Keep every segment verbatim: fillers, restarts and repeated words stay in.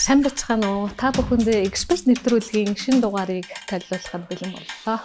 Сайн бацгаана уу? Та бүхэндээ эксперт нэвтрүүлгийн шинэ дугаарыг танилцуулахад бэлэн боллоо.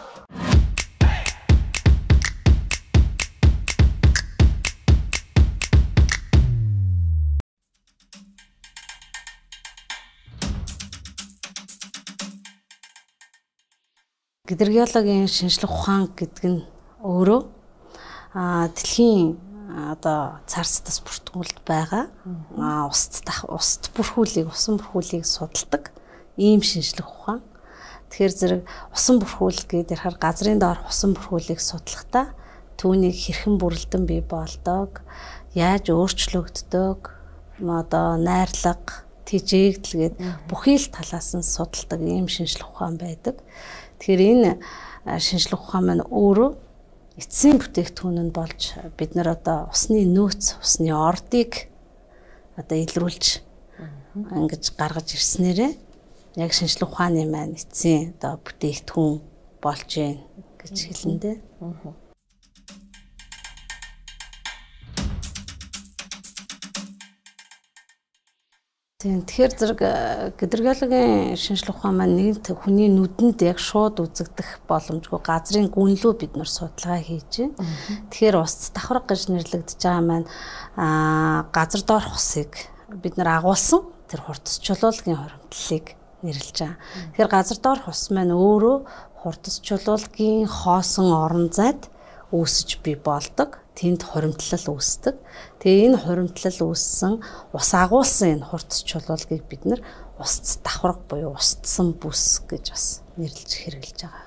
Гидрогеологийн шинжлэх ухаан гэдэг нь өөрөө а дэлхийн одоо царстас бүртгүүлд байгаа уст уст бүрхүүлийг усан бүрхүүлийг судалдаг ийм шинжлэх ухаан. Тэгэхээр зэрэг усан бүрхүүл гэдэг ярахаар газрын доор усан бүрхүүлийг судлахдаа түүнийг хэрхэн бүрэлдэн бий болдог, яаж өөрчлөгддөг, одоо найрлага, тэжээгдэл гэдэг бүхий л талаас нь судалдаг ийм шинжлэх ухаан байдаг. Тэгэхээр энэ шинжлэх ухаан маань өөрөө эцсийн бүтээгдэхүүн нь болж бид нар одоо усны нөөц, усны ордыг одоо илрүүлж ингэж гаргаж ирснээрээ яг шинжлэх ухааны маань эцсийн одоо бүтээгдэхүүн болж байна гэж хэлнэ дээ. Тэгэхээр зэрэг гидрогеологийн шинжлэх ухаан маань нэгэнт хүний нүдэнд яг шууд үзэгдэх боломжгүй газрын гүнлөө бид нар судалгаа хийж байна. Тэгэхээр ус давхарга гэж нэрлэгдэж байгаа маань газар доорх усыг бид нар агуулсан тэр хурдас чулуулгын хуримтлалыг нэрлэж байгаа. Тэгэхээр газар доорх ус маань өөрөө хурдас чулуулгын хоосон орон зайд үүсэж бий болдог. Тэнд хуримтлал үүсдэг. Тэгээ энэ хуримтлал үүссэн ус агуулсан энэ хурдас чулуулгыг бид нар ус давхарга буюу устсан бүс гэж бас нэрлэж хэрэглэж байгаа.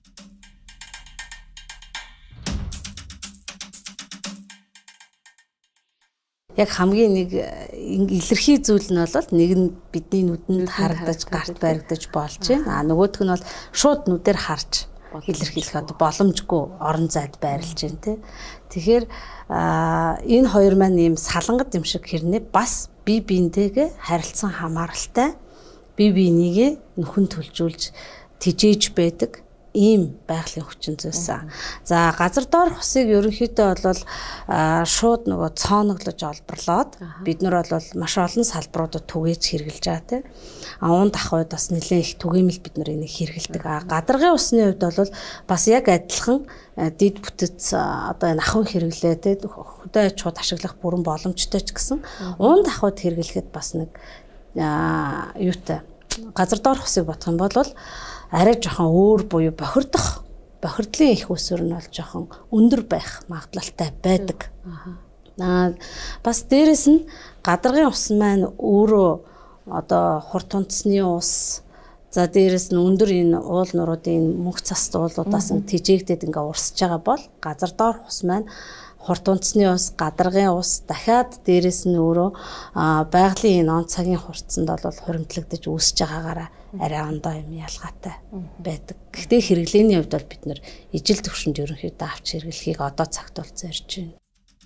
Яг хамгийн нэг илэрхий зүйл нь бол нэг нь бидний нүдэнд харагдаж, гарт баригдаж болж байна. А нөгөөх нь бол шууд нүдээр харж илэрхийлэх одоо боломжгүй орон зайд байрлаж байна те. Тэгэхээр энэ хоёр маань ийм салангат юм шиг хэрнээ бас бие биентэйгээ харилцан хамааралтай бие бинийгээ нөхөн төлжүүлж тижээж байдаг ийм байгалийн хүчин зүйлсэн. За газар доорх усыг ерөнхийдөө бол шууд нөгөө цооноглож олборлоод бид нар бол маш олон салбаруудад түгээж хэрэглэж байгаа тийм. А уун дахуйд бас нэлээд их түгээмэл бид нар энийг хэрэглэдэг. А гадаргын усны хувьд бол бас яг адилхан дид бүтэц одоо энэ ахын хэрэглээ тийм хөдөө аж ахуйд ашиглах бүрэн боломжтой ч гэсэн уун дахуйд хэрэглэхэд бас нэг юутай газар доорх усыг бодох юм бол арай жоохон өөр буюу бохирдох бохирдлын их усүр нь бол жоохон өндөр байх магадлалтай байдаг. Аа бас дээрэс нь гадаргын ус маань өөрөө одоо хурд тунцны ус за дээрэс нь өндөр энэ уул нуруудын мөнх цас уулуудаас нь тижээгдээд ингээ урсж байгаа бол газар доорх ус маань хурд тунцны ус, гадаргын ус дахиад дээрэс нь өөрөө байгалийн энэ он цагийн хурцсанд бол хуримтлагдаж үүсэж байгаагаараа арай ондоо юм ялгаатай байдаг. Гэхдээ хэрэглээний хувьд бол бид нэр ижил төвшөнд ерөнхийдөө авч хэрэглэхийг одоо цагт бол зорж байна.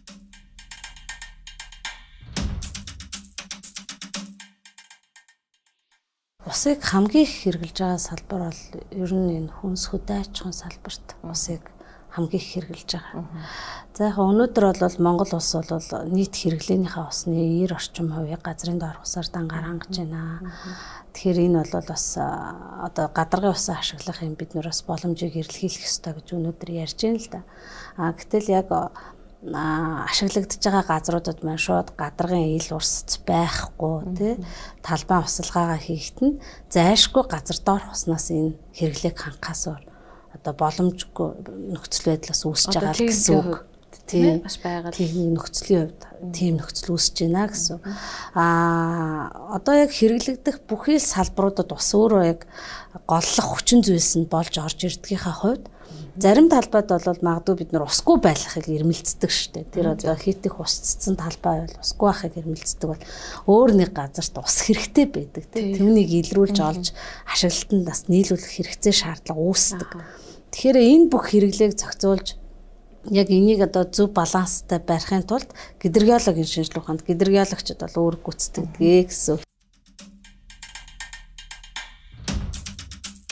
Усыг хамгийн их хэрэглэж байгаа салбар бол ер нь энэ хүнс хөдөө аж ахуйн салбарт усыг хамгийн их хэрэглэж байгаа. За яг өнөөдөр бол Монгол улс бол нийт хэрэглээнийхээ усны девять орчим хувийг газрын доорх усаар дангаар хангаж байна. Тэгэхээр энэ бол бас одоо гадаргын усаа ашиглах юм бид нар бас боломжийг эрэлхийлэх ёстой гэж өнөөдөр ярьж байна л да. А гэтэл яг ашиглагдж байгаа газруудад маань шууд гадаргын ил урсц байхгүй тий талбайн усалгаагаа хийхэд нь зайлшгүй газар доорх уснаас энэ хэрэглээг хангахаас одоо боломжгүй нөхцөл байдлаас үүсэж байгаа л гэсэн үг. Тийм бас байгаа. Тийм нөхцөлийн хувьд тийм нөхцөл үүсэж байна гэсэн. Аа одоо яг хэрэглэгдэх бүхий л салбаруудад ус өөрөө яг голлох хүчин зүйлс нь болж орж ирдгийнхаа хувьд зарим талбайд бол магадгүй бид нар усгүй байхыг ирмэлцдэг шүү дээ. Тэр одоо хит их усцсан талбай бол усгүй байхыг ирмэлцдэг бол өөр нэг газарт ус хэрэгтэй байдаг тийм. Түүнийг илрүүлж олж ашиглалтанд бас нийлүүлэх хэрэгцээ шаардлага үүсдэг. Тэгэхээр энэ бүх хэрэглээг зохицуулж яг энийг одоо зөв баланстай барихын тулд гидрогеологийн шинжлэх ухаанд гидрогеологчид бол өөр гүйцэтгэдэг гэсэн.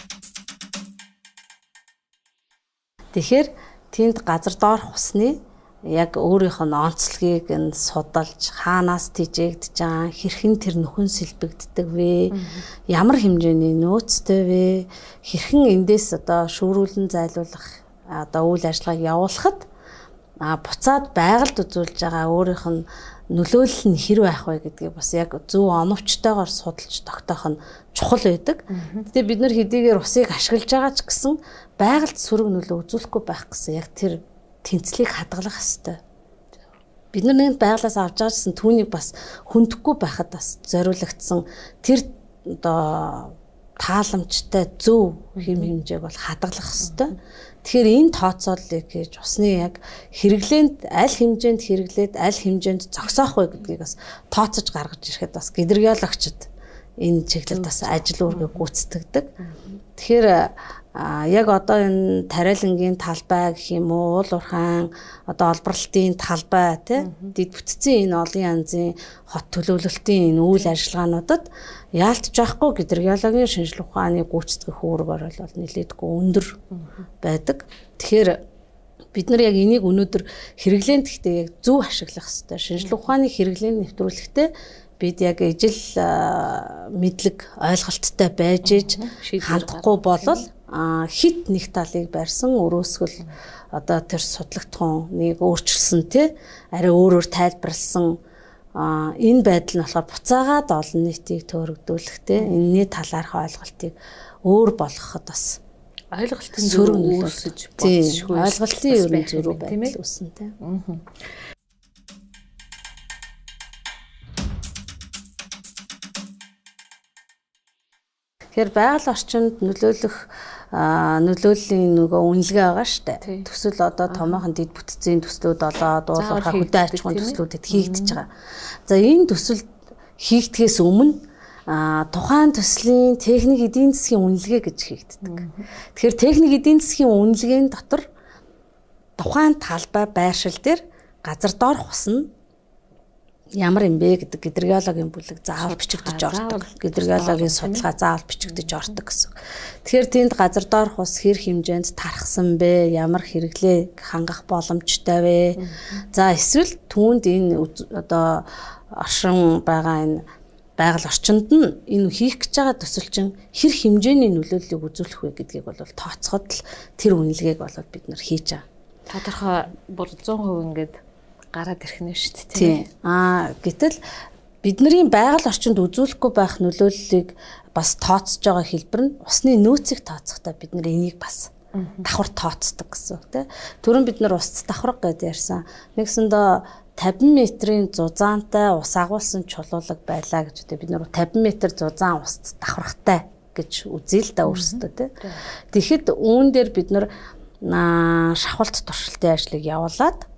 Тэгэхээр тэнд газар доорх усны яг өөрийнх нь онцлогийг нь судалж хаанаас тийжэгдэж байгаа хэрхэн тэр нөхөн сэлбэгддэг вэ? Ямар хэмжээний нөөцтэй вэ? Хэрхэн эндээс одоо шүүрүүлэн зайлуулах одоо үйл ажиллагааг явуулахад а буцаад байгальд үзүүлж байгаа өөрийнх нь нөлөөлөл нь хэр байх вэ гэдгийг бас яг зөв оновчтойгоор судалж тогтоох нь чухал байдаг. Гэтэ бид нар хэдийгээр усыг ашиглаж байгаа ч гэсэн байгальд сөрөг нөлөө үзүүлэхгүй байх гэсэн яг тэр тэнцлийг хадгалах хэрэгтэй. Бид нар нэгэнт байгалаас авч байгаа гэсэн түүнийг бас хүндэхгүй байхад бас зориулагдсан тэр одоо тааламжтай зөв хэм хэмжээг бол хадгалах хэрэгтэй. Тэгэхээр энэ тооцооллыг хийж усны яг хэрэглээнд аль хэмжээнд хэрэглээд аль хэмжээнд зогсоох вэ гэдгийг бас тооцож гаргаж ирэхэд бас гидрогеологчид энэ чиглэлд бас ажил үүргээ гүйцэтгэдэг. Тэгэхээр яг одоо энэ тариалангийн талбай гэх юм уу, уул уурхайн одоо олборлолтын талбай тий дэд бүтцийн энэ олон янзын хот төлөвлөлтийн энэ үйл ажиллагаануудад яалтж байхгүй гидрогеологийн шинжилгээ ухааны гүйцэтгэх үүрэг бол нэлээдгүй өндөр байдаг. Тэгэхээр бид нар яг энийг өнөөдөр хэрэглээнд гэхдээ яг зөв ашиглах хэрэгтэй. Шинжилгээ ухааны хэрэглээнд нэвтрүүлэхдээ бид яг ижил мэдлэг ойлголттой байж иж хандахгүй болол хит нэг талыг барьсан өрөөсгөл одоо тэр судлагдсан нэг өөрчилсөн тий арай өөрөөр тайлбарлсан энэ байдал нь болохоор буцаагаад олон нийтийг төөрөгдүүлэх тий энэний талаарх ойлголтыг өөр болгоход бас ойлголтын зөрүү үүсэж болцсохгүй ойлголтын ерөн зөрүү байдал үүснэ тий. Тэгэхээр байгаль орчинд нөлөөлөх нөлөөллийн нөгөө үнэлгээ байгаа штэ. Төсөл одоо томоохон дэд бүтцийн төслүүд болоод уулуурхай хөдөө аж ахуйн төслүүдэд хийгдэж байгаа. За энэ төсөл хийгдэхээс өмнө тухайн төслийн техник эдийн засгийн үнэлгээ гэж хийгддэг. Тэгэхээр техник эдийн засгийн үнэлгээний дотор тухайн талбай байршил дээр газар доорх ус нь ямар юм бэ гэдэг гидрогеологийн бүлэг заавал бичигдэж ордог. Гидрогеологийн судалгаа заавал бичигдэж ордог гэсэн. Тэгэхээр тэнд газар доорх ус хэр хэмжээнд тархсан бэ? Ямар хэрэглээ хангах боломжтой вэ? За эсвэл түүнд энэ одоо оршин байгаа энэ байгаль орчинд нь энэ хийх гэж байгаа төсөлчин хэр хэмжээний нөлөөллийг үзүүлэх вэ гэдгийг бол тооцоход л тэр үнэлгээг бол бид нар хийж байгаа. Тодорхой бүр зуун хувь ингээд гараад ирэх нь шүү дээ тийм. Аа гэтэл бидний байгаль орчинд үзүүлэхгүй байх нөлөөллийг бас тооцож байгаа хэлбэр нь усны нөөцийг тооцохдоо бид нар энийг бас давхар тооцдог гэсэн үг тийм. Түрүүн бид нар ус давхар гэдээ ярьсан. Нэгсэндээ тавин метрийн зузаантай ус агуулсан чулуулаг байлаа гэж үү бид нар тавин метр зузаан ус давхархтай гэж үзье л да өөрсдөө тийм. Тэгэхэд үүн дээр бид нар шахалт туршилтын ажлыг явуулаад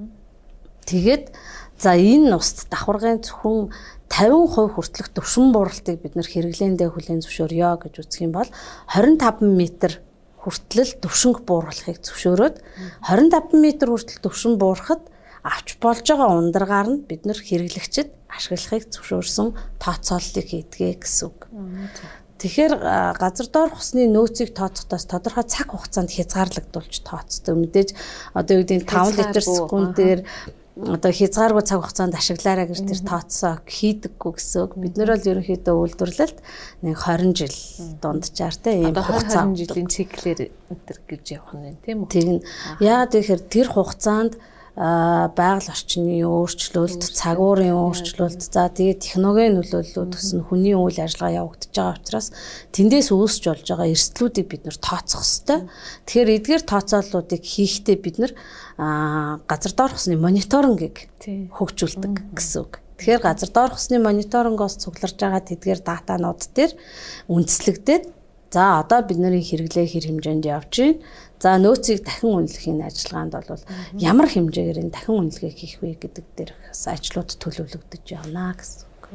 тэгээд за энэ ус давхаргын зөвхөн тавин хувь хүртэлх төвшин бууралтыг бид нар хэрэглээндээ хүлээн зөвшөөрье гэж үзэх юм бол двадцать пять метр хүртэл төвшинг бууруулахыг зөвшөөрөөд двадцать пять метр хүртэл төвшин буурахад авч болж байгаа ундаргаар нь бид нар хэрэглэгчид ашиглахыг зөвшөөрсөн тооцооллыг хийдгээ гэсэн үг. Тэгэхээр газар доорх усны нөөцийг тооцохдоос тодорхой цаг хугацаанд хязгаарлагдуулж тооцдог. Мэдээж одоо юу гэдэг нь таван литр секундээр одоо хязгааргүй цаг хугацаанд ашиглаарай гэж тэр тооцоо хийдэггүй гэсэн үг. Бид нар бол ерөнхийдөө үйлдвэрлэлд нэг двадцать жил дунджаар те ийм хугацаа двадцать жилийн циклэр энэ гэж явах нь тийм үү? Тийм. Яагаад гэхээр тэр хугацаанд байгаль орчны өөрчлөлт, цаг уурын өөрчлөлт, за тэгээд технологийн нөлөөллүүд төсөн хүний үйл ажиллагаа явагдаж байгаа учраас тэндээс үүсч болж байгаа эрсдлүүдийг бид нэр тооцох хэрэгтэй. Тэгэхээр эдгээр тооцооллуудыг хийхдээ бид нэр газар доорх усны мониторингийг хөгжүүлдэг гэсэн үг. Тэгэхээр газар доорх усны мониторингоос цугларж байгаа тэдгээр датанууд дээр үндэслэгдээд за одоо бидний хэрэглээ хэр хэмжээнд явж байна. За нөөцийг дахин үнэлэхийн ажиллагаанд бол ямар хэмжээгээр энэ дахин үнэлгээ хийх вэ гэдэг дээр бас ажлууд төлөвлөгдөж явна гэсэн үг.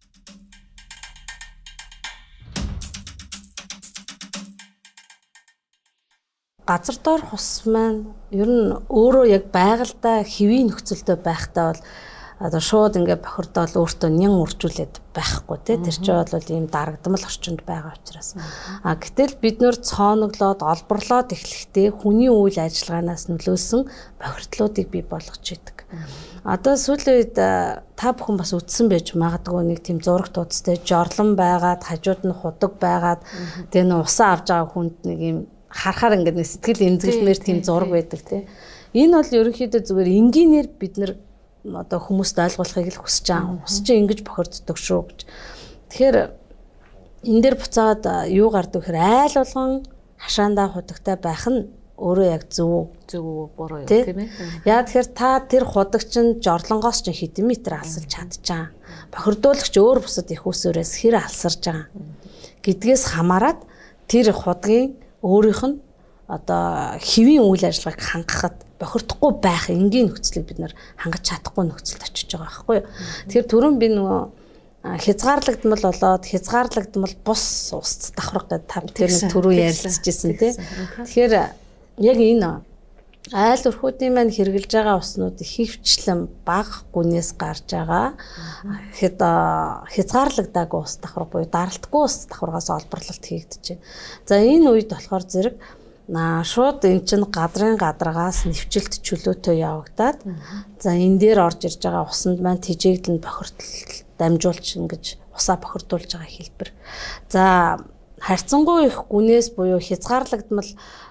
Газар доорх ус маань ер нь өөрөө яг байгальдаа хэвийн нөхцөлтэй байхдаа бол одоо шууд ингээд бохирдоод өөртөө нян үржүүлээд байхгүй тий. Тэр чинь бол ийм дарагдмал орчинд байгаа учраас. А гэтэл бид нөр цооноглоод олборлоод эхлэхдээ хүний үйл ажиллагаанаас нөлөөсөн бохирдлуудыг бий болгож идэг. Одоо сүүлийн үед та бүхэн бас үтсэн байж магадгүй нэг тийм зураг туудастай жорлон байгаад хажууд нь худаг байгаад тэгээ нөө усаа авч байгаа хүнд нэг ийм харахаар ингээд нэг сэтгэл эмзэглэмээр тийм зураг байдаг тий. Энэ бол ерөнхийдөө зүгээр энгийнээр бид нар одоо хүмүүст ойлгуулахыг л хүсэж байгаа. Ус чинь ингэж бохирддог шүү гэж. Тэгэхээр энэ дээр буцаад юу гардаг гэхээр айл болгон хашаандаа худагтай байх нь өөрөө яг зөв зөв буруу юм тийм ээ. Яа тэгэхээр та тэр худаг чинь жорлонгоос чинь хэдэн метр алсалж чадчихаа. Бохирдуулагч өөр бусад их усөрөөс хэр алсарж байгаа гэдгээс хамаарат тэр худгийн өөрийнх нь одоо хэвийн үйл ажиллагааг хангахад бохирдохгүй байх энгийн нөхцөлийг бид нар хангаж чадахгүй нөхцөлд очиж байгаа байхгүй юу. Тэгэхээр түрүүн би нөгөө хязгаарлагдмал болоод хязгаарлагдмал бус ус давхрах гэдэг та тэр нэг түрүү ярилцчихсэн тий. Тэгэхээр яг энэ айл өрхүүдийн маань хэрглэж байгаа уснууд хөвчлэн бага гүнээс гарч байгаа хэд хязгаарлагдаагүй ус давхар буюу даралтгүй ус давхаргаас олборлолт хийгдэж байна. За энэ үед болохоор зэрэг наа шууд эн чин гадрын гадаргаас нэвчилт чөлөөтэй явагдаад за энэ дээр орж ирж байгаа усанд маань тэжээглэн бохирдол дамжуулж ингэж усаа бохирдуулж байгаа хэлбэр. За харьцангуй их гүнээс буюу хязгаарлагдмал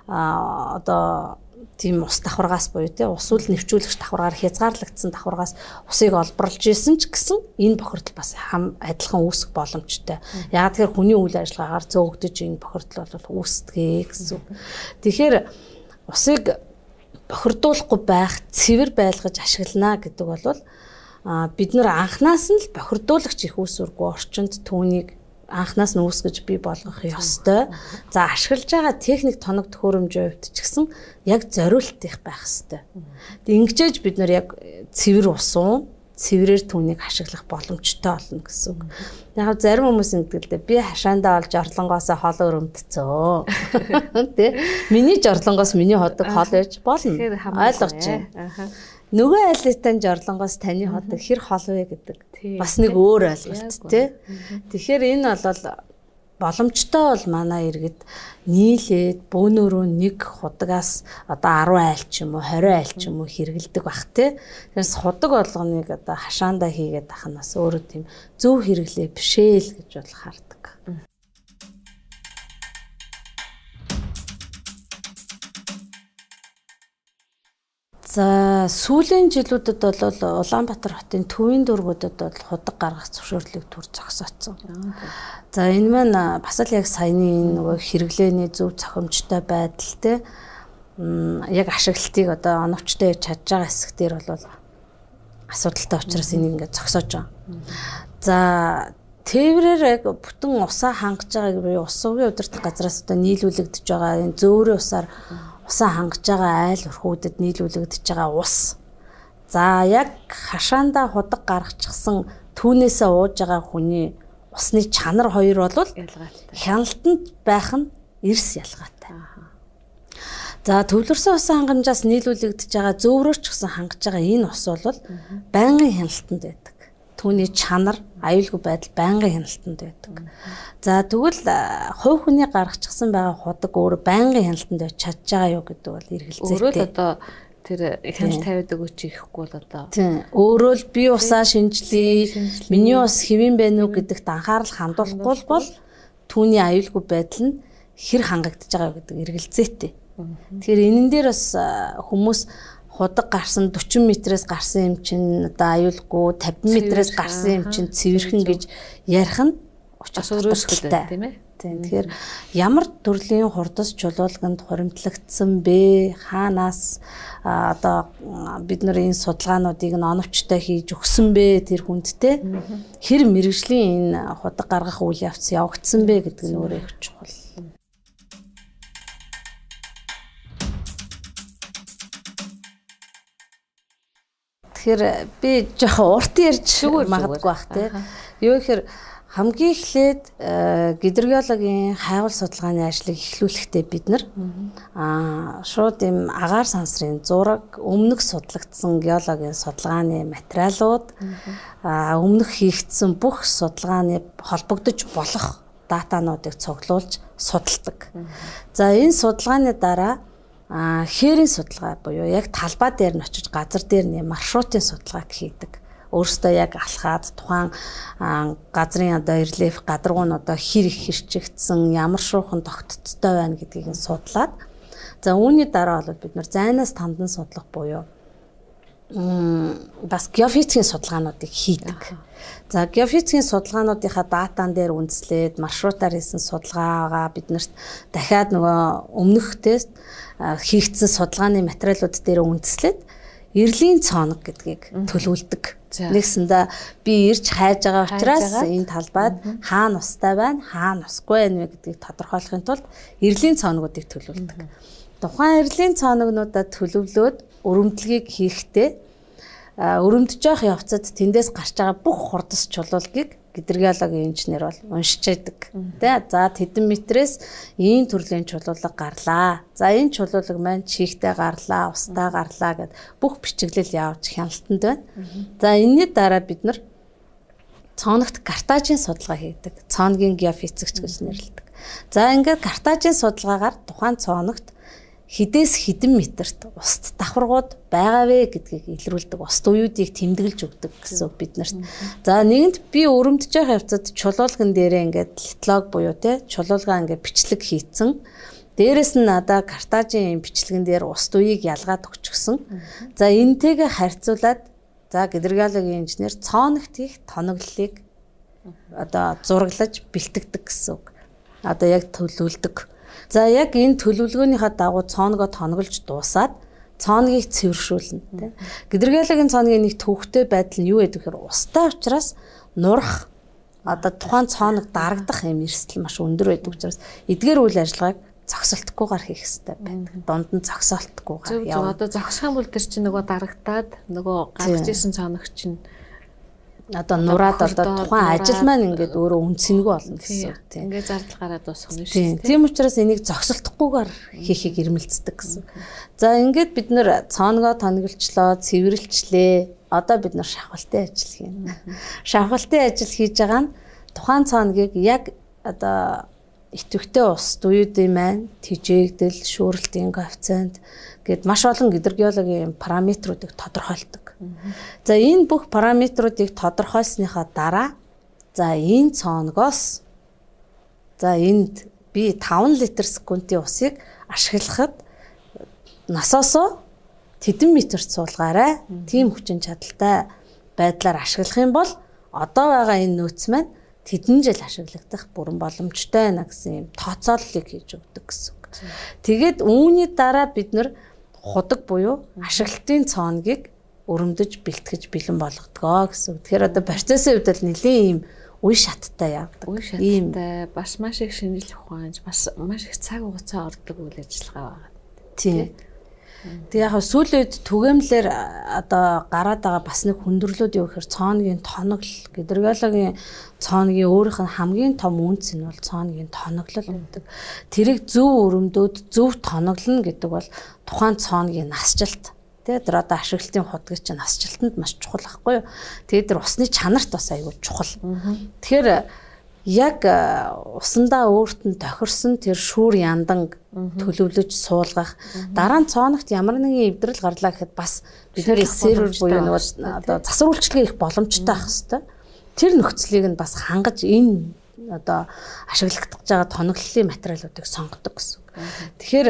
одоо тийм ус давхаргаас буюу те усуул нэвчүүлэгч давхаргаар хязгаарлагдсан давхаргаас усыг олборлж исэн ч гэсэн энэ бохирдол бас хам адилхан үүсэх боломжтой. Яг тэгэхээр хүний үйл ажиллагаагаар зөөгдөж энэ бохирдол бол үүсдэгэ гэсэн. Тэгэхээр усыг бохирдуулахгүй байх, цэвэр байлгаж ашиглана гэдэг бол бид нар анханаас нь л бохирдуулагч их үүсвэргүй орчинд түүнийг анханаас нь үүсгэж бий болгох ёстой. За ашиглаж байгаа техник тоног төхөөрөмжийн хувьд ч гэсэн яг зориулт их байх ёстой. Тэг ингэжээж бид нар яг цэвэр усуун цэврээр түүнийг ашиглах боломжтой болно гэсэн үг. Яг зарим хүмүүс ингэдэг л дээ би хашаандаа олж орлонгоосоо хол өрөмтцөө. Тэ миний жорлонгоос миний ходог хол байж болно. Ойлгож байна. Нөгөө айлтан жорлонгоос таны ходог хэр хол вэ гэдэг бас нэг өөр ойлголт тий. Тэгэхээр энэ бол боломжтой бол манай иргэд нийлээд бөөнөрөө нэг худагаас одоо арван айл ч юм уу хорин айл ч юм уу хэрэгэлдэг бах тий. Тэрс худаг болгоныг одоо хашаандаа хийгээд ахнаас өөрөө тийм зөв хэрэглээ бишээ л гэж бол хардаг. За сүүлийн жилүүдэд бол Улаанбаатар хотын төвийн дүүргүүдэд бол худаг гаргах зөвшөөрлийг түр зогсооцсон. За энэ маань бас л яг саяны нөгөө хэрэглээний зөв зохимжтой байдал те яг ашиглалтыг одоо оновчтой хийж чадж байгаа хэсэг дээр бол асуудалтай учраас энийг ингээд зогсоож байгаа. За тээврээр яг бүтэн усаа хангаж байгааг буюу ус сувгийн удирдах газраас одоо нийлүүлэгдэж байгаа энэ зөөврийн усаар усаа хангаж байгаа айл өрхүүдэд нийлүүлэгдэж байгаа ус. За яг хашаандаа худаг гаргачихсан түүнээсээ ууж байгаа хүний усны чанар хоёр бол хяналтанд байх нь эрс ялгаатай. За төвлөрсөн усан хангамжаас нийлүүлэгдэж байгаа зөөврөөр ч гэсэн хангаж байгаа энэ ус бол байнгын хяналтанд байдаг. Түүний чанар, аюулгүй байдал байнгын хяналтанд байдаг. За тэгвэл хувь хүний гаргачихсан байгаа худаг өөр байнгын хяналтанд байж чадж байгаа юу гэдэг бол эргэлзээтэй. Өөрөө л одоо тэр хянж тавиад өгөөч ихгүй бол одоо. Тийм. Өөрөө л би усаа шинжлэе, миний ус хэвэн байна уу гэдэгт анхаарал хандуулахгүй бол түүний аюулгүй байдал нь хэр хангагдаж байгаа гэдэг эргэлзээтэй. Тэгэхээр энэн дээр бас хүмүүс худаг гарсан forty метрээс гарсан юм чинь одоо аюулгүй fifty метрээс гарсан юм чинь цэвэрхэн гэж ярих нь учраас өөрөөсгөлтэй тийм ээ. Тэгэхээр ямар төрлийн хурдас чулуулганд хуримтлагдсан бэ? Хаанаас одоо бид нар энэ судалгаануудыг нь оновчтой хийж өгсөн бэ? Тэр хүндтэй хэр мэрэгжлийн энэ худаг гаргах үйл явц явагдсан бэ гэдэг нь өөрөө их чухал. Тэгэхээр би жоохон урт ярьж магадгүй бах тий. Юу гэхээр хамгийн эхлээд гидрогеологийн хайгуул судалгааны ажлыг эхлүүлэхдээ бид нар аа шууд юм агаар сансрын зураг, өмнөх судлагдсан геологийн судалгааны материалууд, аа өмнөх хийгдсэн бүх судалгааны холбогдож болох датануудыг цуглуулж судалдаг. За энэ судалгааны дараа хээрийн судалгаа буюу яг талбай дээр нь очиж газар дээр нь маршрутын судалгааг хийдэг. Өөрөөсөө яг алхаад тухайн газрын одоо рельеф гадаргуу нь одоо хэр их хэрчигдсэн, ямар шуухан тогтцтой байна гэдгийг нь судлаад за үүний дараа бол бид нар зайнаас тандан судлах буюу бас геофизикийн судалгаануудыг хийдэг. За геофизикийн судалгаануудынхаа датан дээр үндэслээд маршрутаар хийсэн судалгаагаа биднэрт дахиад нөгөө өмнөх тест хийгдсэн судалгааны материалууд дээр үндэслээд эрлийн цоног гэдгийг төлөвлөдөг. Нэгсэндээ би ирж хайж байгаа учраас энэ талбайд хаана устай байна, хаана усгүй байна вэ гэдгийг тодорхойлохын тулд эрлийн цоногуудыг төлөвлөдөг. Тухайн эрлийн цоногнуудаа төлөвлөөд өрөмдлөгийг хийхдээ өрөмдөж явах явцад тэндээс гарч байгаа бүх хурдас чулуулгийг гидрогеологийн инженер бол уншиж байдаг. Тэ за тэдэн метрээс ийм төрлийн чулуулга гарлаа. За энэ чулуулга маань чихтэй гарлаа, устай гарлаа гэд бүх бичиглэл явж хяналтанд байна. За энэний дараа бид нар цооногт картажийн судалгаа хийдэг. Цооногийн геофизикч гэж нэрлэдэг. За ингээд картажийн судалгаагаар тухайн цооногт хідээс хідэн метрт уст давхаргууд байгаа вэ гэдгийг илрүүлдэг. Уст уюудыг тэмдэглэж өгдөг гэсэн биднэрт. За нэгэнт би өрөмдөж явах явцад чулуулган дээрээ ингээд литолог буюу те чулуулгаа ингээд бичлэг хийцэн. Дээрээс нь надаа картажийн бичлэгэн дээр уст уийг ялгаад өгчихсөн. За энтэйгээ харьцуулаад за гидрогеологийн инженер цооногт их тоноглолыг одоо зураглаж бэлтгэдэг гэсэн үг. Одоо яг төлөвлөдөг. За яг энэ төлөвлөгөөнийхөө дагуу цооногоо тоноглож дуусаад цооногийг цэвэршүүлнэ. Гидрогеологийн цооногийн нэг төвхтэй байдал нь юу гэдэг вэ гэхээр устай учраас нурах одоо тухайн цооног дарагдах юм эрсдэл маш өндөр байдаг учраас эдгээр үйл ажиллагааг зогсолтгүйгээр хийх хэрэгтэй байдаг. Дунд нь зогсоолтгүйгээр яа. Одоо зогсох юм бол тэр чинь нөгөө дарагдаад нөгөө гарч ирсэн цооног чинь одоо нураад одоо тухайн ажил маань ингээд өөрөө үнцэнгүй болно гэсэн үг тийм. Ингээд зардал гараад дуусах нь шүү дээ. Тийм учраас энийг зогсолдохгүйгээр хийхийг ирмэлцдэг гэсэн. За ингээд бид нэр цооногоо тоноглолчлоо, цэвэрлжлээ. Одоо бид нар шавхалтын ажил хийнэ. Шавхалтын ажил хийж байгаа нь тухайн цооногийг яг одоо идэвхтэй ус уюудын маань тэжээгдэл, шүүрэлтийн коэффициент гэд маш олон гидрогеологийн параметруудыг тодорхойлдог. За энэ бүх параметруудыг тодорхойлсныхаа дараа за энэ цооногоос за энд би таван литр секундын усыг ашиглахад насоосоо тэдэн метр суулгаарай. Тийм хүчин чадалтай байдлаар ашиглах юм бол одоо байгаа энэ нөөц маань тэдэн жил ашиглагдах бүрэн боломжтой байна гэсэн юм тооцооллыг хийж өгдөг гэсэн үг. Тэгээд үүний дараа бид нэр худаг буюу ашиглалтын цооногийг өрөмдөж бэлтгэж бэлэн болгодгоо гэсэн. Тэгэхээр одоо процессын хувьд л нэлийн ийм үе шаттай явдаг. Үе шаттай бас маш их шинжилх ухаанч бас маш их цаг хугацаа ордог үйл ажиллагаа байгаа. Тийм. Тэг яг сүүлийн үед түгээмлэр одоо гараад байгаа бас нэг хүндрэлүүд юу гэхээр цооногийн тоноглол гидрогеологийн цооногийн өөрийнх нь хамгийн том үнц нь бол цооногийн тоноглол гэдэг. Тэрийг зөв өрөмдөөд зөв тоноглоно гэдэг бол тухайн цооногийн насжилт. Тэгээд тэр одоо ашиглалтын худгич насжилтанд маш чухал байхгүй юу? Тэгээд тэр усны чанарт бас аюул чухал. Тэгэхээр яг усандаа өөрт нь тохирсон тэр шүүр яндан төлөвлөж суулгах дараа нь цооногт ямар нэгэн эвдрэл гарлаа гэхэд бас бидний сервер буюу нөгөө одоо засвар үйлчлэгээ их боломжтой байх хэвээр. Тэр нөхцөлийг нь бас хангаж энэ одоо ашиглагдаж байгаа тоноглолын материалуудыг сонгодог гэсэн. Тэгэхээр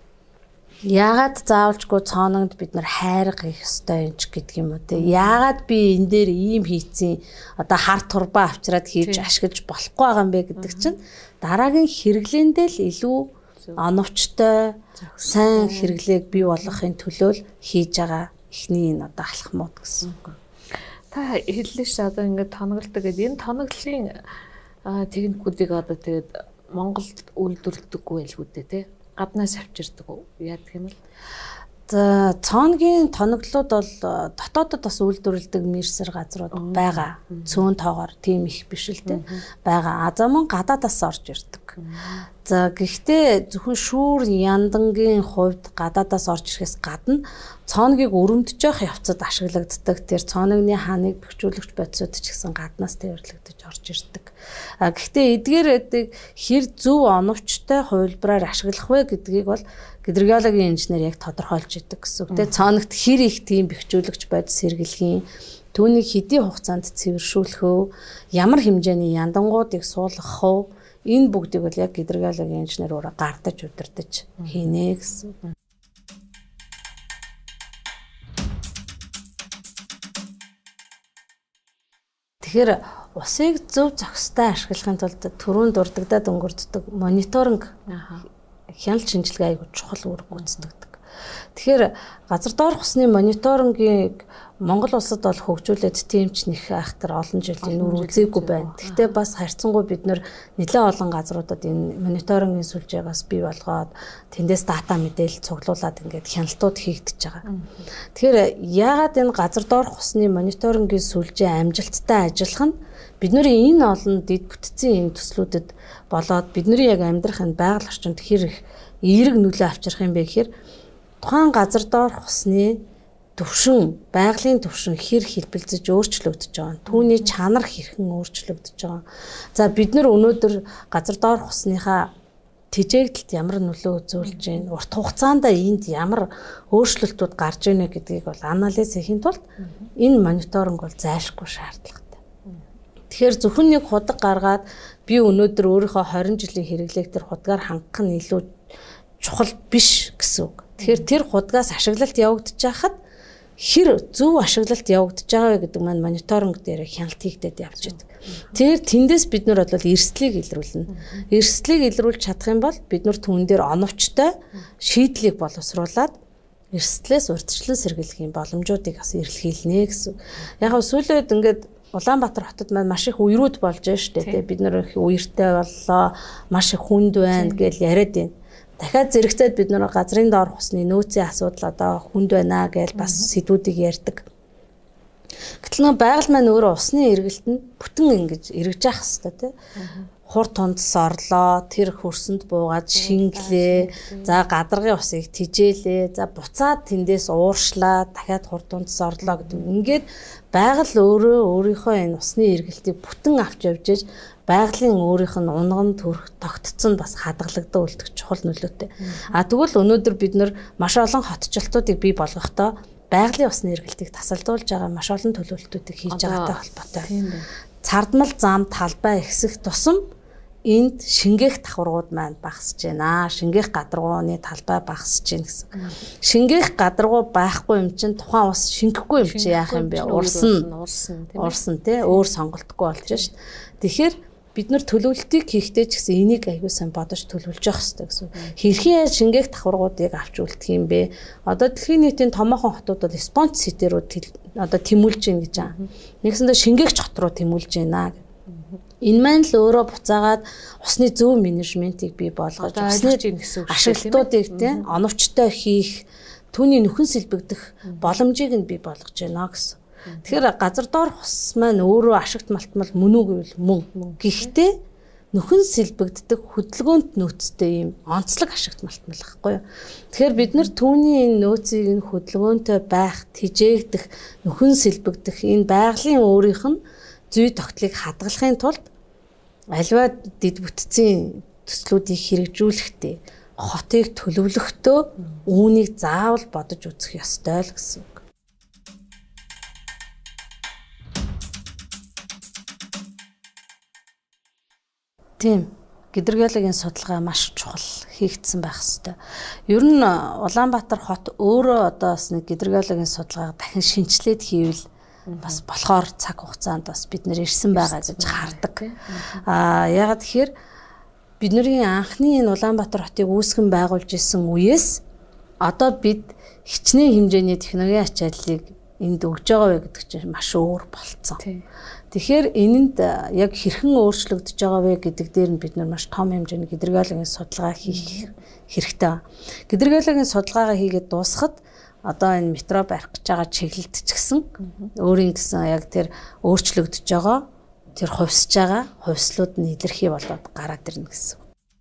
яагаад заавалжгүй цооногт бид нар хайрга хийх ёстой юм ч гэдэг юм уу те. Яагаад би энэ дээр ийм хийцэн одоо хар турбаа авчираад хийж ашиглаж болохгүй байгаа юм бэ гэдэг чинь дараагийн хэрэглээндээ л илүү оновчтой сайн хэрэглээг бий болгохын төлөө л хийж байгаа эхний энэ одоо алхмууд гэсэн. Та хэллээ ш одоо ингээд тоногддог гэдэг энэ тоноглолын техникүүдийг одоо тэгээд Монголд үйлдвэрлэдэггүй байлгүй дээ те. Гаднаас авчирдаг уу? Яадаг юм бол. За цооногийн тоноглууд бол дотоодод бас үйлдвэрлэдэг мэрсэр газрууд байгаа. Цөөн тоогоор тийм их биш л дээ. Байгаа. А за мөн гадаадаас орж ирдэг. За гэхдээ зөвхөн шүүр яндангийн хувьд гадаадаас орж ирэхээс гадна цооногийг өрөмдөж явах явцад ашиглагддаг. Тэр цооногны хааныг бэхжүүлэгч бодисууд ч гэсэн гаднаас тээвэрлэгдэж орж ирдэг. А гэхдээ эдгээр эдэг хэр зөв оновчтой хувилбараар ашиглах вэ гэдгийг бол гидрологийн инженер яг тодорхойлж идэг гэсэн үг. Тэгээ цооногт хэр их тийм бэхжүүлэгч бодис хэрэглэхийн, түүнийг хэдийн хугацаанд цэвэршүүлэх вэ, ямар хэмжээний яндангуудыг суулгах вэ, энэ бүгдийг бол яг гидрологийн инженер өөрөө гардаж удирдах хийнэ гэсэн. Тэгэхээр усыг зөв зохистой ашиглахын тулд түрүүнд дурддагдаад өнгөрддөг мониторинг хяналт шинжилгээ аягүй чухал үүрэг гүйцэтгэдэг. Тэгэхээр газар доорх усны мониторингийг Монгол улсад бол хөгжүүлээд тийм ч нэг айхтар олон жилийн нүр үзээгүй байна. Гэхдээ бас харьцангуй бид нэр нэлээд олон газруудад энэ мониторингийн сүлжээгээс бий болгоод тэндээс дата мэдээлэл цуглуулад ингээд хяналтууд хийгдэж байгаа. Тэгэхээр яагаад энэ газар доорх усны мониторингийн сүлжээ амжилттай ажиллах нь бидний энэ олон дэд бүтцийн энэ төслүүдэд болоод бидний яг амьдрах энэ байгаль орчинд хэр их эерэг нөлөө авчрах юм бэ гэхээр тухайн газар доорх усны төвшин, байгалийн төвшин хэр хэлбэлзэж өөрчлөгдөж байгаа. Түүний чанар хэрхэн өөрчлөгдөж байгаа. За бид нар өнөөдөр газар доорх усныхаа тэжээгдэлд ямар нөлөө үзүүлж байна, урт хугацаанд энд ямар өөрчлөлтүүд гарч ийнэ гэдгийг бол анализ хийхин тулд энэ мониторинг бол зайлшгүй шаардлагатай. Тэгэхээр зөвхөн нэг худаг гаргаад би өнөөдөр өөрийнхөө хорин жилийн хэрэглээг тэр худгаар хангах нь илүү чухал биш гэсэн үг. Тэгэхээр тэр худгаас ашиглалт явагдаж байхад хэр зөв ашиглалт явагдаж байгаа вэ гэдэг маань мониторинг дээр хяналт хийгдээд явж байдаг. Тэгэхээр тэндээс бид нар бол эрсдлийг илрүүлнэ. Эрсдлийг илрүүлж чадах юм бол бид нар түүн дээр оновчтой шийдлийг боловсруулад эрсдлээс урьдчилан сэргийлэх боломжуудыг бас эрэлхийлнэ гэсэн. Яг нь сүүлийн үед ингээд Улаанбаатар хотод маань маш их үерүүд болж байна шүү дээ. Бид нар их үертэй боллоо, маш их хүнд байна гэж яриад байна. Дахиад зэрэгцээд бид нар газрын доорх усны нөөцийн асуудал одоо хүнд байна гэж бас сэдвүүдийг ярьдаг. Гэтэл нөө байгаль маань өөрөө усны эргэлтэнд бүтэн ингэж эргэж явах хэрэгтэй тийм. Хур тундс орлоо, тэр хөрсөнд буугаад шинглээ, за гадаргын усыг тижээлээ, за буцаад тэндээс ууршлаа, дахиад хур тундс орлоо гэдэг. Ингээд байгаль өөрөө өөрийнхөө энэ усны эргэлтийг бүтэн авч явж иж байгалийн өөрийнх нь унган төрх тогтцсон бас хадгалагдсан үлдэх чухал нөлөөтэй. А тэгвэл өнөөдөр бид нар маш олон хотчлтуудыг бий болгохдоо байгалийн усны эргэлтийг тасалдуулж байгаа маш олон төлөвлөлтүүдийг хийж байгаатай холбоотой. Цардмал зам талбай ихсэх тусам энд шингээх давхаргууд маань багасж байна. Шингээх гадаргууны талбай багасж байна гэсэн. Шингээх гадаргуу байхгүй юм чинь тухайн ус шингэхгүй юм чи яах юм бэ? Урсна. Урсна тий өөр сонголтгүй болж шít. Тэгэхээр бид нар төлөвлөлтийг хийхдээ ч гэсэн энийг аягүй сайн бодож төлөвлөж явах хэрэгтэй гэсэн. Хэрхэн шингээх давхаргуудыг авч үлдэх юм бэ? Одоо дэлхийн нийтийн томоохон хотууд бол спонж ситэрүүд одоо тэмүүлж гин гэж байгаа. Нэгсэндээ шингээгч хот руу тэмүүлж байна гэх. Энэ маань л өөрөө буцаагаад усны зөв менежментийг бий болгож усны ашиглалтуудыг тийм оновчтой хийх, түүний нөхөн сэлбэгдэх боломжийг нь бий болгож байна гэсэн. Тэгэхээр газар доорх ус маань өөрөө ашигт малтмал мөн үү гэвэл мөн. Гэхдээ нөхөн сэлбэгддэг хөдөлгөөнт нөөцтэй юм онцлог ашигт малтмал байхгүй юу. Тэгэхээр бид нар түүний энэ нөөцийг нь хөдөлгөөнтэй байх, тижээгдэх, нөхөн сэлбэгдэх энэ байгалийн өөрийнх нь зүй тогтлыг хадгалахын тулд альва дэд бүтцийн төслүүдийг хэрэгжүүлэхдээ хотыг төлөвлөхдөө үүнийг заавал бодож үзэх ёстой л гэсэн. Тийм. Гидрологийн судалгаа маш чухал хийгдсэн байх ёстой. Ер нь Улаанбаатар хот өөрөө одоо бас нэг гидрологийн судалгааг дахин шинчлээд хийвэл бас болохоор цаг хугацаанд бас бид нэр ирсэн байгаа гэж хардаг. Аа ягаад тэгэхээр бидний анхны энэ Улаанбаатар хотыг үүсгэн байгуулж исэн үеэс одоо бид хичнээн хэмжээний технологийн ачааллыг энд өгж байгаа вэ гэдэг чинь маш өөр болцсон. Тэгэхээр энэнд яг хэрхэн өөрчлөгдөж байгаа вэ гэдэг дээр нь бид нар маш том хэмжээний гидрологийн судалгаа хийх хэрэгтэй. Гидрологийн судалгаагаа хийгээд дуусахад одоо энэ метро барих гэж байгаа чиглэлд ч гэсэн өөрийн гэсэн яг тэр өөрчлөгдөж байгаа тэр хувьсж байгаа хувьслууд нь илэрхий болоод гараад ирнэ гэсэн.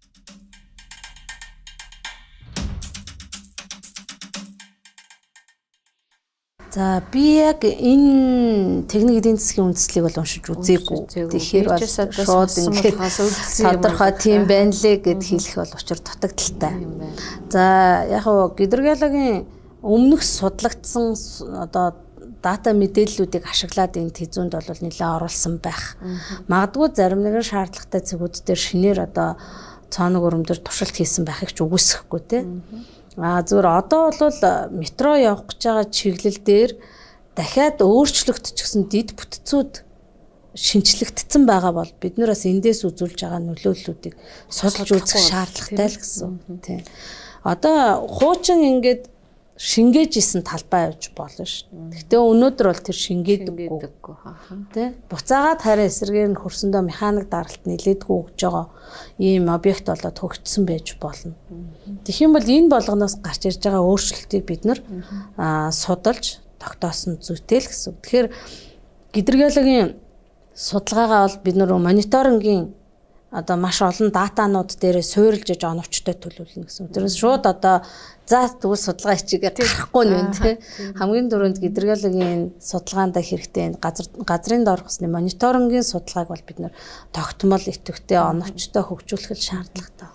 За би яг энэ техник эдийн засгийн үндслийг бол уншиж үзээгүй. Тэгэхээр бол шууд ингээд тодорхой тийм байна лээ гэд хэлэх бол учир дутагдaltaй. За яг хоо гидрогеологийн өмнөх судлагдсан одоо дата мэдээллүүдийг ашиглаад энэ тэзүүнд бол нэлээд оруулсан байх. Магадгүй зарим нэгэн шаардлагатай цэгүүд дээр шинээр одоо цаанаг өрөмдөр туршилт хийсэн байхыг ч үгүйсэхгүй тий. А зүгээр одоо бол метро явах гэж байгаа чиглэл дээр дахиад өөрчлөгдчихсэн дид бүтцүүд шинчлэгдсэн байгаа бол бид нараас эндээс үзүүлж байгаа нөлөөллүүдийг судалж үзэх шаардлагатай л гэсэн. Тийм. Одоо хуучин ингээд шингээж исэн талбай явж болно шүү. Гэхдээ өнөөдөр бол тэр шингээдэггүй. Тэ? Буцаагаад хараа эсрэгээр нь хөрсөндөө механик даралт нэлээдгүй өгж байгаа ийм объект болоод хөгжсөн байж болно. Тэгэх юм бол энэ болгоноос гарч ирж байгаа өөрчлөлтийг бид нар судалж тогтоосон зүйтэй л гэсэн. Тэгэхээр гидрогеологийн судалгаагаа бол бид нар мониторингийн одоо маш олон датанууд дээрээ суурилж иж оновчтой төлөвлөнө гэсэн. Тэрээс шууд одоо за тэгвэл судалгаа хичээгээр тарахгүй нэ тий. Хамгийн дөрөнд гидрогеологийн судалгаанд хэрэгтэй газар газрын доорх усны мониторингийн судалгааг бол бид нэр тогтмол идэвхтэй оновчтой хөгжүүлэх шаардлагатай.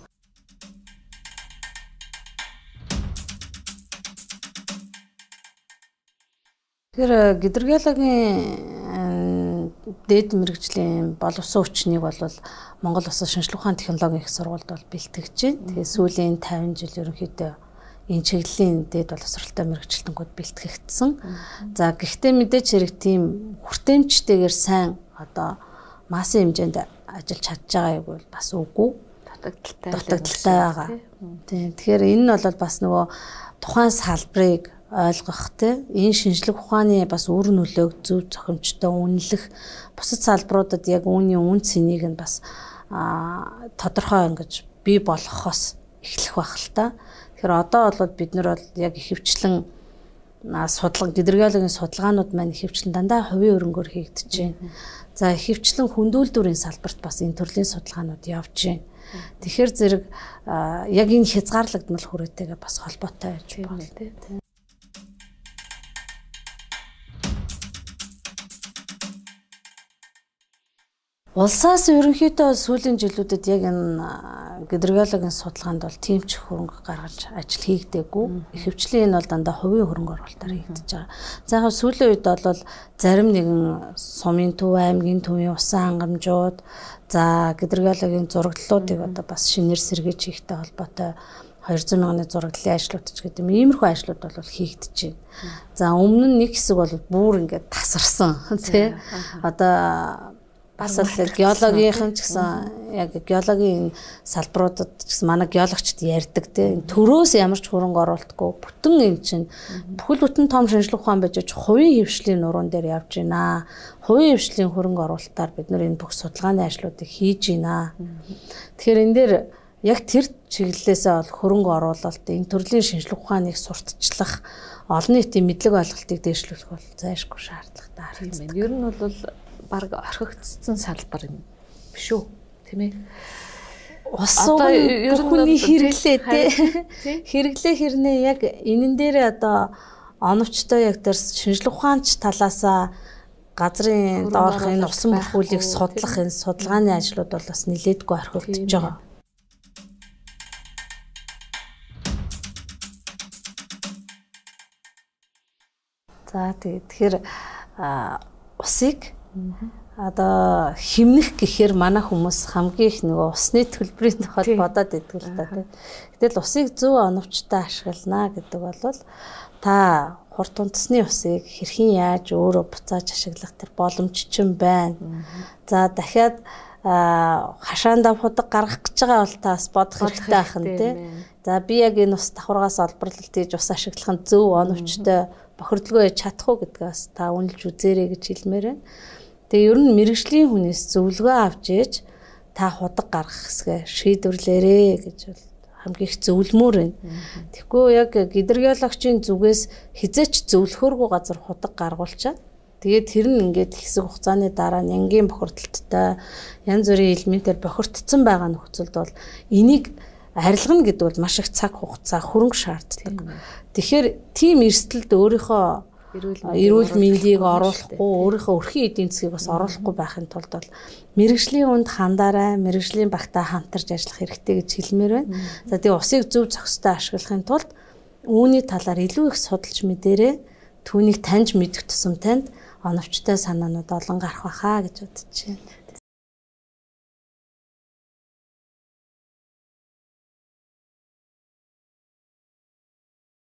Тэгэхээр гидрогеологийн дээд мэргэжлийн боловсон хүчнийг бол Монгол Улсын шинжилгээ ухааны технологийн их сургуульд бол бэлтгэж байна. Тэгээ сүүлийн тавин жил ерөнхийдөө энэ чиглэлийн дээд боловсролтой мэргэжилтэнгүүд бэлтгэгдсэн. За гэхдээ мэдээч хэрэг тийм хүртээмжтэйгээр сайн одоо массын хэмжээнд ажиллаж чадж байгааг бол бас үгүй. Дутагдaltaй. Дутагдaltaй байгаа. Тийм. Тэгэхээр энэ нь бол бас нөгөө тухайн салбарыг ойлгох те энэ шинжилгээ ухааны бас үр нөлөөг зөв зохимжтой үнэлэх бусад салбаруудад яг үүний үн цэнийг нь бас тодорхой ингэж бий болгохоос эхлэх байх л та. Тэгэхээр одоо бол бид нар бол яг ихэвчлэн судлага гидрогеологийн судалгаанууд маань ихэвчлэн дандаа хувийн өрөнгөөр хийгдэж байна. За ихэвчлэн хүндүүлдвэрийн салбарт бас энэ төрлийн судалгаанууд явж байна. Тэгэхээр зэрэг яг энэ хязгаарлагдмал хүрээтэйгээ бас холбоотой байж байна тийм. Улсаас ерөнхийдөө сүүлийн жилүүдэд яг энэ гидрогеологийн судалгаанд бол тэмч хөрөнгө гаргаж ажил хийгдээгүй. Ихэвчлэн энэ бол дандаа хувийн хөрөнгө оруулалтаар хийгдэж байгаа. За яг сүүлийн үед бол зарим нэгэн сумын төв, аймгийн төвийн усан хангамжууд, за гидрогеологийн зураглалуудыг одоо бас шинээр сэргээж хийхтэй холбоотой хоёр зуун мянганы зураглалын ажлууд ч гэдэг юм. Иймэрхүү ажлууд бол хийгдэж байна. За өмнө нь нэг хэсэг бол бүр ингээд тасарсан тий. Одоо бас л геологийн ч гэсэн яг геологийн салбаруудад ч гэсэн манай геологчд ярьдаг тийм төрөөс ямар ч хөрөнгө оруулалтгүй бүтэн энэ чинь бүхэл бүтэн том шинжилгээ ухаан байж хувийн хөвшлийн нуруунд дээр явж байна. Хувийн хөвшлийн хөрөнгө оруулалтаар бид нар энэ бүх судалгааны ажлуудыг хийж байна. Тэгэхээр энэ дээр яг тэр чиглэлээсээ бол хөрөнгө оруулалт энэ төрлийн шинжилгээ ухааныг сурталчлах олон нийтийн мэдлэг ойлголтыг дээшлүүлэх бол зайлшгүй шаардлагатай харагддаг. Ер нь бол баг орхигдсон салбар юм биш үү тийм ээ. Ус хүний хэрэглээ тий. Хэрэглээ хэрнээ яг энэн дээр одоо оновчтой яг тэр шинжилгээ ухаанч талаасаа газрын доорх энэ усан бүрхүүлийг судлах энэ судалгааны ажлууд бол бас нэлээдгүй орхигдож байгаа. За тэгэхээр усыг одоо химнэх гэхээр манай хүмүүс хамгийн их нөгөө усны төлбөрийн тухайд бодоод байдаг л та тийм. Гэтэл усыг зөв оновчтой ашиглана гэдэг бол та хурд унтсны усыг хэрхэн яаж өөрөө буцааж ашиглах тэр боломж чинь байна. За дахиад хашаанда худаг гаргах гэж байгаа бол та бас бодох хэрэгтэй байх нь тийм. За би яг энэ ус давхаргаас олборлолт хийж ус ашиглах нь зөв оновчтой бохирдолгүй чадах уу гэдгээс та үнэлж үзээрэй гэж хэлмээр байна. Тэгээ ер нь мэрэгжлийн хүнээс зөвлөгөө авч ээж та худаг гаргах хэсгээ шийдвэрлээрэй гэж бол хамгийн их зөвлөмөр байна. Тэгэхгүй яг гидрогеологчийн зүгээс хизээч зөвлөхөөргүй газар худаг гаргуулчаад тэгээд тэр нь ингээд хэсэг хугацааны дараа нянгийн бохирдолттой янз бүрийн элементээр бохирдсон байгаа нөхцөлд бол энийг арилгана гэдэг бол маш их цаг хугацаа хөрөнгө шаарддаг. Тэгэхээр тийм эрсдэлд өөрийнхөө эрүүл мэндийг оруулахгүй, өөрийнхөө өрхийн эдийн засгийг бас оруулахгүй байхын тулд бол мэрэгжлийн үнд хандаарай, мэрэгжлийн багтаа хамтарч ажиллах хэрэгтэй гэж хэлмээр байна. За тэгээ усыг зөв зохистой ашиглахын тулд үүний талаар илүү их судалж мэдээрэй. Түүнийг таньж мэдэх тусам танд оновчтой санаанууд олон гарах байхаа гэж бодож байна.